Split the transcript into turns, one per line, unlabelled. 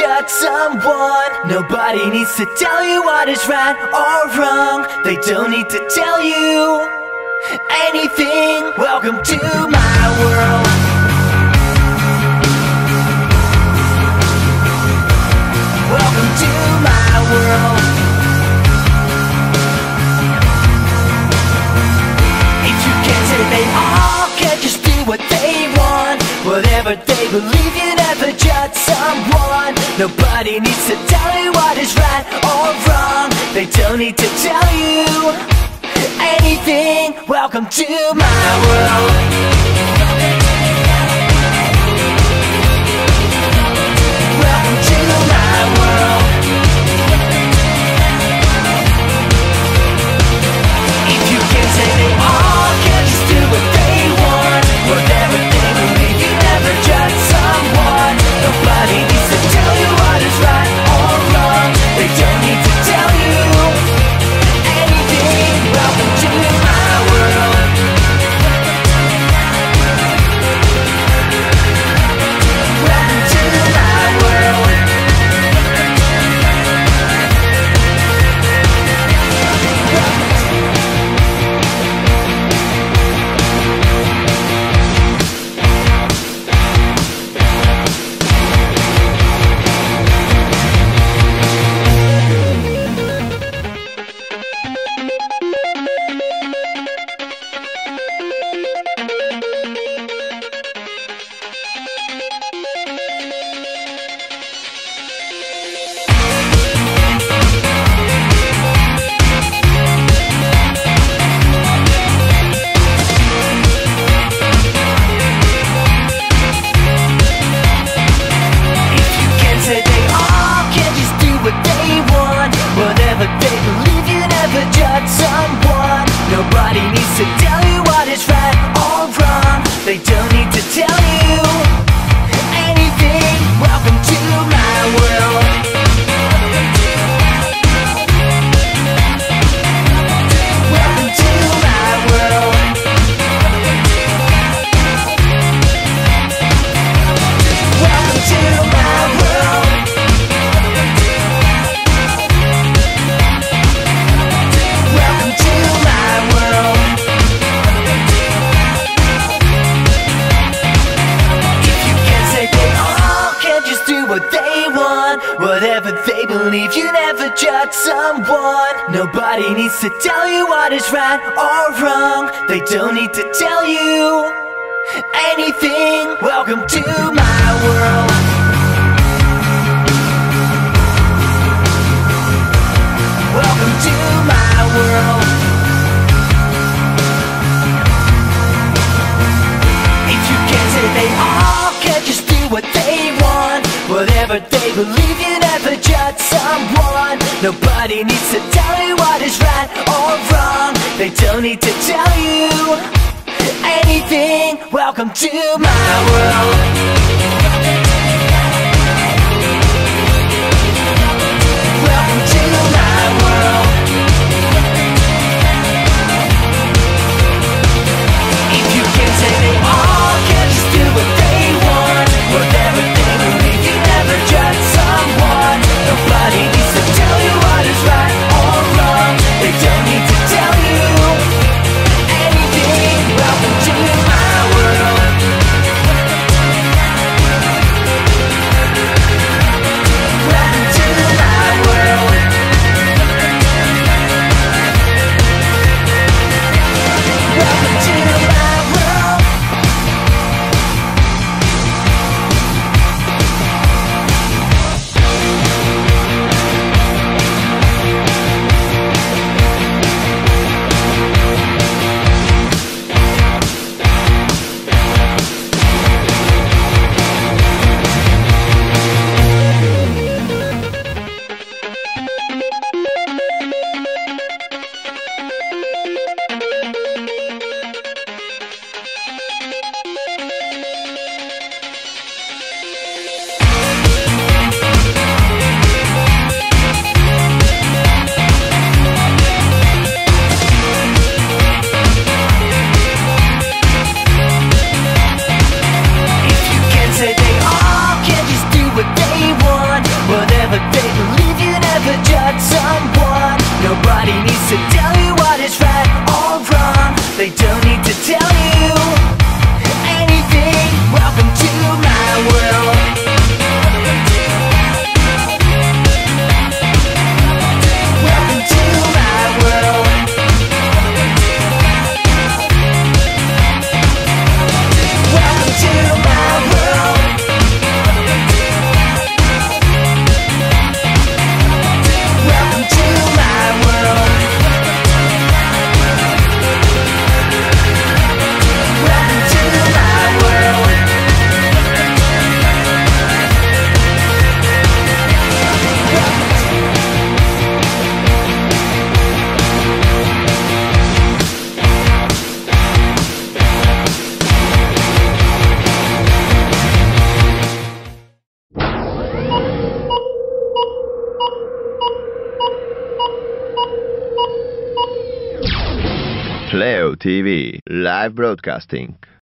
judge someone. Nobody needs to tell you what is right or wrong. They don't need to tell you anything. Welcome to my world. Welcome to my world. If you can't say they all can just do what they want, whatever they believe, you never judge someone. Nobody needs to tell you what is right or wrong. They don't need to tell you anything. Welcome to my world. Welcome to my world. If you can't say they all can just do what they want, whatever they believe, you never judge someone. Nobody needs to tell you what is right or wrong. They don't need to tell you anything. Welcome to my world. Welcome to my world. Nobody needs to tell you what is right or wrong. They don't need to tell you anything. Welcome to my world. Welcome to my world. Welcome to my world. Welcome to my world. If you can't say they all can just do what they want, whatever they believe, you never judge someone. Nobody needs to tell you what is right or wrong. They don't need to tell you anything. Welcome to my world. Welcome to my world. If you can't say they all can just do what they want, whatever they believe, you never judge someone. Nobody needs to tell you what is right or wrong. They don't need to tell you anything. Welcome to my world. Welcome to my world. If you can't say they all can just do what they want, whatever they believe, you never judge someone. Nobody needs to tell you what is right or wrong. They don't need to tell you anything. Welcome to my world.
Pleo TV Live Broadcasting.